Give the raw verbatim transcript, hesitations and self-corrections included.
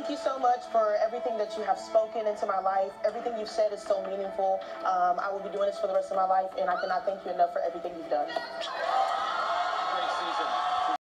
thank you so much for everything that you have spoken into my life. Everything you've said is so meaningful. Um, I will be doing this for the rest of my life, and I cannot thank you enough for everything you've done.